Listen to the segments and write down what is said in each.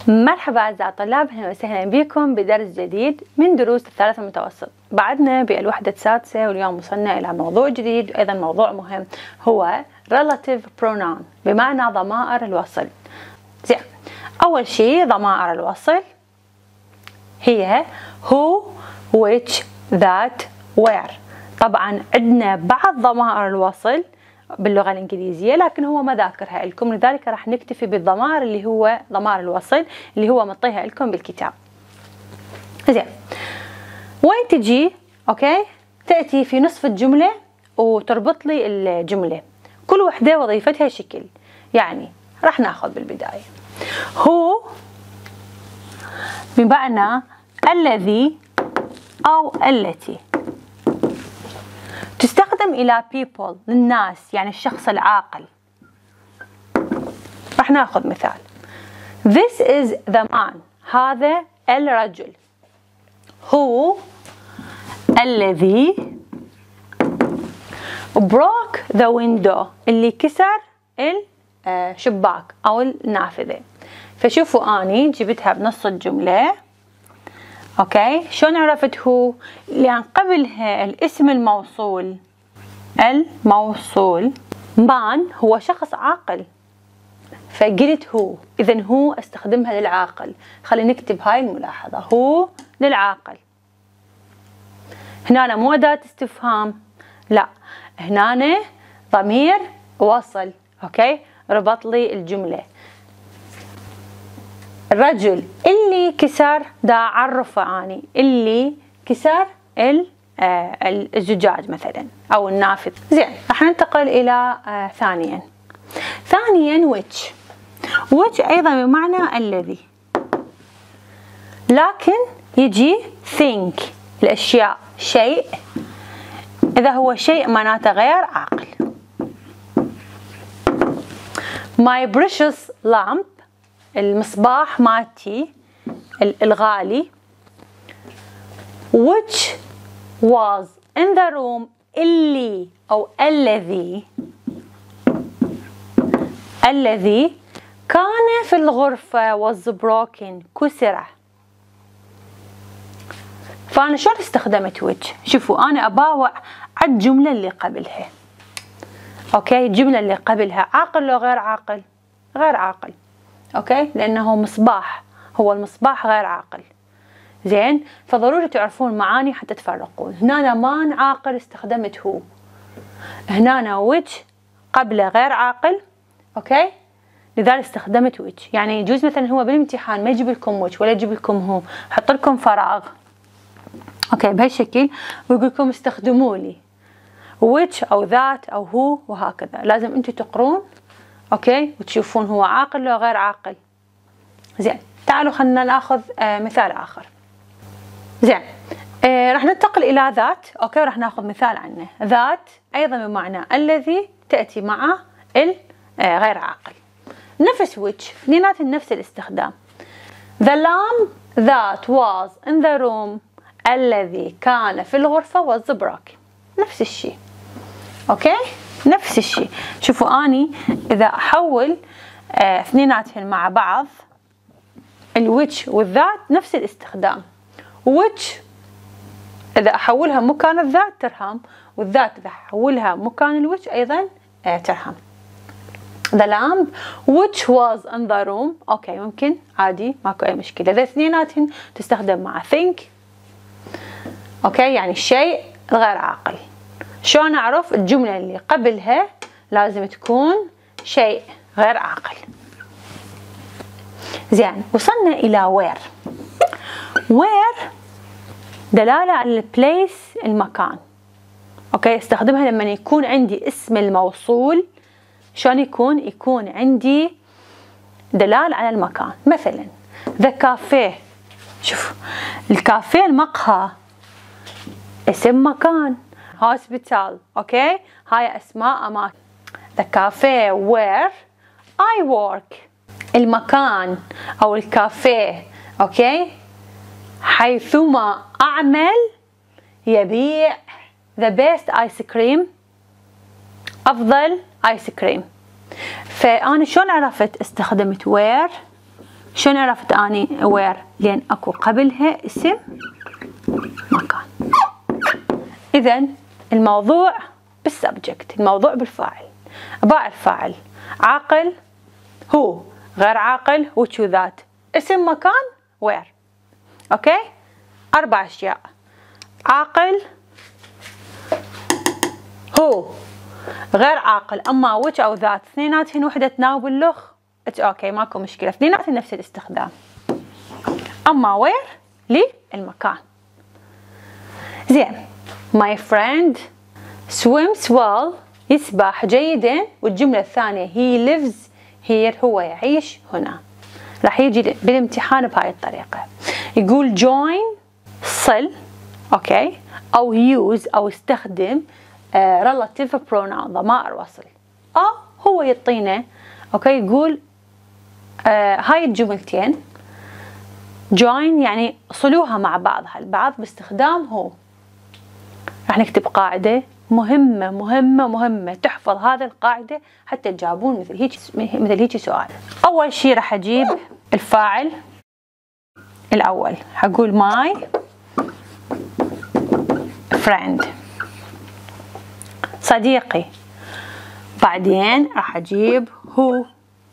مرحبا أعزائي الطلاب، أهلا وسهلا بكم بدرس جديد من دروس الثالث المتوسط. بعدنا بالوحدة السادسة واليوم وصلنا إلى موضوع جديد وأيضا موضوع مهم هو relative pronoun بمعنى ضمائر الوصل. زين، أول شيء ضمائر الوصل هي who, which, that, where. طبعا عندنا بعض ضمائر الوصل باللغة الإنجليزية لكن هو ما ذاكرها لكم، لذلك راح نكتفي بالضمائر اللي هو ضمائر الوصل اللي هو مطيها لكم بالكتاب. زين، وين تجي؟ أوكي، تأتي في نصف الجملة وتربط لي الجملة، كل وحدة وظيفتها شكل. يعني راح ناخذ بالبداية هو بمعنى الذي أو التي، تستخدم إلى people للناس، يعني الشخص العاقل. راح ناخذ مثال This is the man، هذا الرجل. هو الذي broke the window، اللي كسر الشباك أو النافذة. فشوفوا أني جبتها بنص الجملة. اوكي، شلون عرفت هو؟ لان قبلها الاسم الموصول مان هو شخص عاقل، فقلت هو، اذا هو استخدمها للعاقل. خلينا نكتب هاي الملاحظة، هو للعاقل. هنا مو أداة استفهام، لا، هنا ضمير وصل. اوكي، ربط لي الجملة. الرجل اللي كسر دا عرفه اني اللي كسر الزجاج مثلا او النافذ. زين، راح ننتقل الى ثانيا which ايضا بمعنى الذي، لكن يجي think الاشياء، شيء اذا هو شيء معناته غير عاقل. my precious lamp، المصباح مالتي الغالي. which was in the room، اللي أو الذي كان في الغرفة was broken، كسر. فأنا شلون استخدمت which؟ شوفوا، أنا أباوع على الجملة اللي قبلها. أوكي، الجملة اللي قبلها عاقل لو غير عاقل؟ غير عاقل. اوكي، لانه مصباح، هو المصباح غير عاقل. زين، فضروري تعرفون معاني حتى تفرقون. هنا مان عاقل استخدمت هو، هنا ويتش قبله غير عاقل. اوكي، لذلك استخدمت ويتش. يعني يجوز مثلا هو بالامتحان ما يجيب لكم ويتش ولا يجيب لكم هو، حط لكم فراغ اوكي بهالشكل ويقول لكم استخدموا لي ويتش او ذات او هو، وهكذا. لازم انتم تقرون اوكي وتشوفون هو عاقل لو غير عاقل. زين، تعالوا خلينا ناخذ مثال اخر. زين، راح ننتقل الى ذات. اوكي، راح ناخذ مثال عنه. ذات ايضا بمعنى الذي، تاتي مع غير عاقل. نفس which، اثنينات نفس الاستخدام. the lamp that was in the room، الذي كان في الغرفة was broken. نفس الشيء. اوكي، نفس الشيء. شوفوا اني اذا احول اثنيناتهم مع بعض، الويتش والذات نفس الاستخدام. ويتش اذا احولها مكان الذات ترهم، والذات اذا احولها مكان الويتش ايضا ترهم. the lamp which was in the room. اوكي، ممكن عادي ماكو اي مشكله. اذا اثنيناتهم تستخدم مع think. اوكي، يعني الشيء الغير عاقل. شلون اعرف؟ الجملة اللي قبلها لازم تكون شيء غير عاقل. زين، وصلنا الى where دلالة على البليس، المكان. اوكي، استخدمها لما يكون عندي اسم الموصول. شلون يكون عندي دلالة على المكان. مثلا the cafe، شوف الكافيه المقهى اسم مكان. hospital، اوكي، هاي اسماء اماكن. the cafe where I work، المكان او الكافيه اوكي حيثما اعمل يبيع the best ice cream، افضل ايس كريم. فانا شلون عرفت؟ استخدمت where شلون عرفت اني where؟ لان اكو قبلها اسم مكان. اذا الموضوع بالسبجكت، الموضوع بالفاعل. ابا الفاعل عاقل هو، غير عاقل which وذات، اسم مكان where. اوكي، 4 اشياء: عاقل هو، غير عاقل اما which او ذات، اثنيناتهن وحده تناوب اللغ اوكي ماكو مشكله، اثنيناتهن نفس الاستخدام. اما where للمكان. زين، my friend swims well، يسبح جيدا، والجمله الثانيه he lives here، هو يعيش هنا. راح يجي بالامتحان بهاي الطريقه، يقول join صل، اوكي، او use او استخدم relative pronoun ضمائر وصل، او هو يعطينا اوكي يقول هاي الجملتين join يعني صلوها مع بعضها البعض باستخدام هو. راح نكتب قاعده مهمه مهمه مهمه، تحفظ هذه القاعده حتى تجاوبون مثل هيك سؤال. اول شيء راح اجيب الفاعل الاول، حقول my friend صديقي، بعدين راح اجيب هو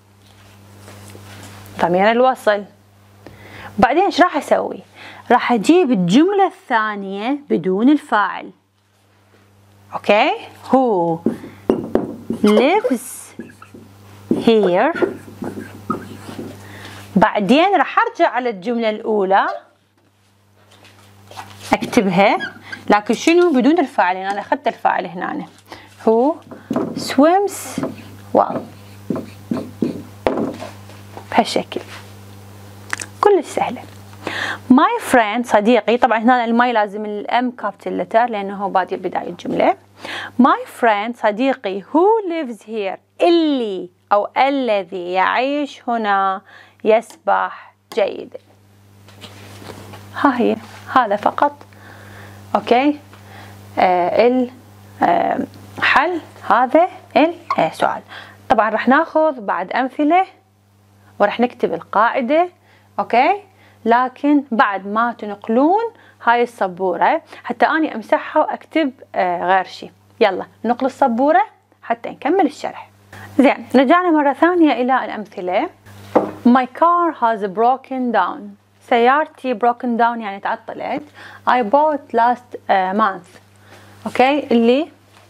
ضمير الوصل. بعدين ايش راح اسوي؟ راح اجيب الجمله الثانيه بدون الفاعل. اوكي، who lives here. بعدين راح ارجع على الجمله الاولى اكتبها، لكن شنو؟ بدون الفاعل، انا اخذت الفاعل هنا. who swims well، بهالشكل كلش سهله. my friend صديقي، طبعا هنا الماي لازم الام كابيتال لتر لانه هو بادي بدايه الجمله. my friend صديقي who lives here، اللي او الذي يعيش هنا، يسبح جيدا. ها هي، هذا فقط. اوكي، حل هذا السؤال. طبعا راح ناخذ بعد امثله وراح نكتب القاعده. اوكي، لكن بعد ما تنقلون هاي السبوره حتى اني امسحها واكتب غير شيء. يلا نقل السبوره حتى نكمل الشرح. زين، رجعنا مره ثانيه الى الامثله. my car has broken down، سيارتي broken down يعني تعطلت. I bought last month، اوكي، اللي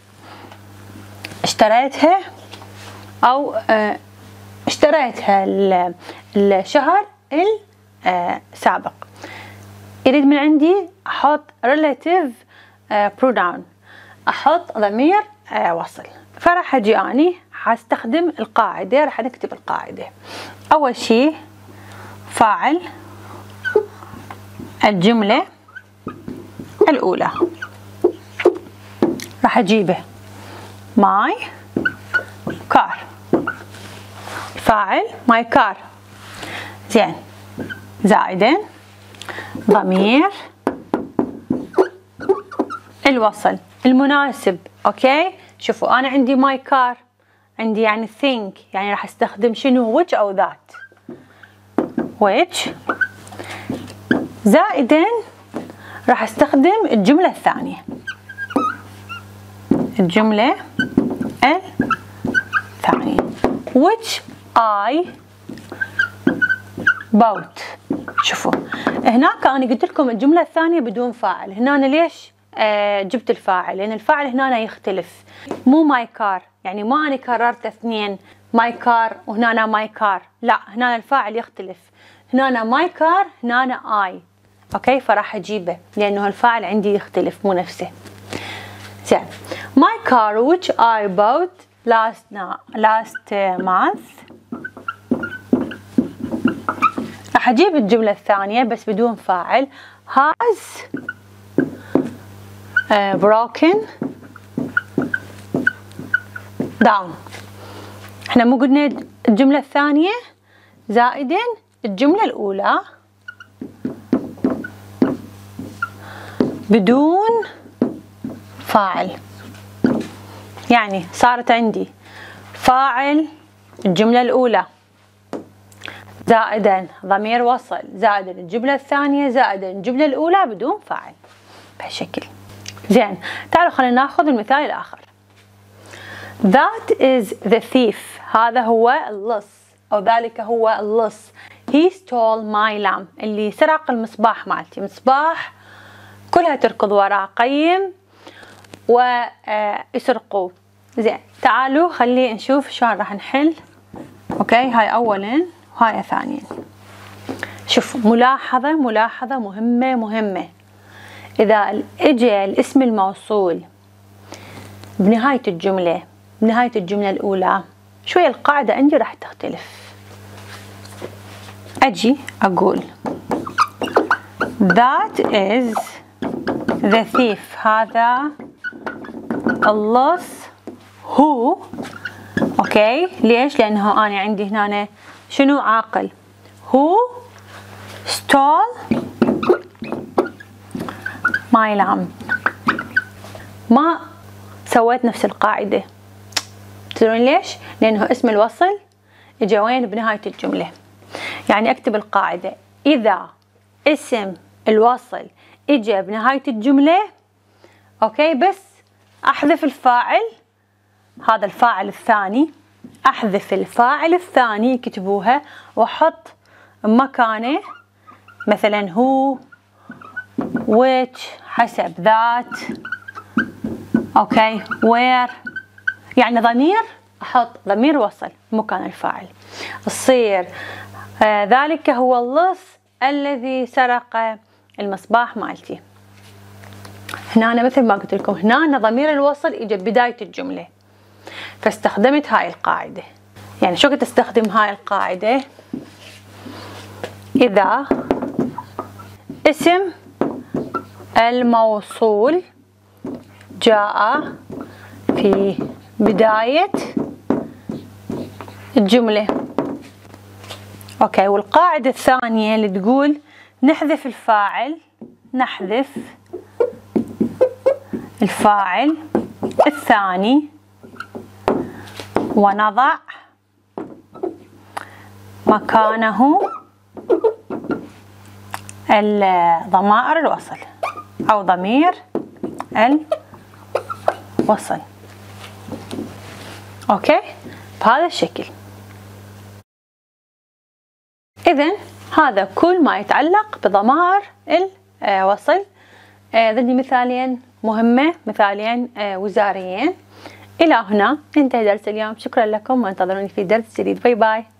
اشتريتها او اشتريتها الشهر السابق. يريد من عندي احط relative pronoun، احط ضمير وصل. فراح اجي اني حاستخدم القاعده، راح نكتب القاعده. اول شيء فاعل الجمله الاولى راح اجيبه my car، فاعل my car. زين، زائدا ضمير الوصل المناسب. اوكي، شوفوا انا عندي my car، عندي يعني think، يعني راح استخدم شنو؟ which او ذات. which زائدا راح استخدم الجملة الثانية، الجملة الثانية which I bought. شوفوا هناك انا قلت لكم الجملة الثانية بدون فاعل، هنا أنا ليش جبت الفاعل؟ لأن الفاعل هنا يختلف، مو my car، يعني ما أنا كررت اثنين my car وهنا my car، لا هنا الفاعل يختلف، هنا my car هنا I. اوكي، فراح اجيبه لأنه الفاعل عندي يختلف مو نفسه. زين، my car which I bought last month. راح اجيب الجملة الثانية بس بدون فاعل، has broken down. احنا مو قلنا الجملة الثانية زائدا الجملة الأولى بدون فاعل، يعني صارت عندي فاعل الجملة الأولى زائدا ضمير وصل زائدا الجملة الثانية زائدا الجملة الأولى بدون فاعل بهالشكل. زين، تعالوا خلينا ناخذ المثال الآخر. That is the thief. هذا هو اللص أو ذلك هو اللص. He stole my lamp. اللي سرق المصباح مالتي. مصباح كلها تركض وراه قيم ويسرقوه. زين، تعالوا خلي نشوف شلون راح نحل. اوكي، هاي اولا وهاي ثانيا. شوف، ملاحظة مهمة. إذا اجى الاسم الموصول بنهاية الجملة الأولى، شوية القاعدة عندي راح تختلف. أجي أقول That is the thief. هذا اللص هو. أوكي، ليش؟ لأنه أنا عندي هنا شنو عاقل. Who stole my lamp. ما سويت نفس القاعدة. تدرون ليش؟ لأنه اسم الوصل إجا وين؟ بنهاية الجملة. يعني أكتب القاعدة، إذا اسم الوصل إجا بنهاية الجملة، أوكي، بس أحذف الفاعل. هذا الفاعل الثاني، أحذف الفاعل الثاني كتبوها وأحط مكانه مثلا هو which حسب that. أوكي، where يعني ضمير، أحط ضمير وصل مكان الفاعل. تصير ذلك هو اللص الذي سرق المصباح مالتي. هنا أنا مثل ما قلت لكم، هنا ضمير الوصل إجا بداية الجملة، فاستخدمت هاي القاعدة. يعني شو كنت استخدم هاي القاعدة؟ إذا اسم الموصول جاء في بداية الجملة. أوكي، والقاعدة الثانية اللي تقول نحذف الفاعل الثاني ونضع مكانه ضمائر الوصل أو ضمير الوصل. أوكي، بهذا الشكل. إذن هذا كل ما يتعلق بضمائر الوصل. ذني مثالين مهمة، مثالين وزاريين. إلى هنا انتهى درس اليوم. شكرا لكم وانتظروني في درس جديد. باي باي.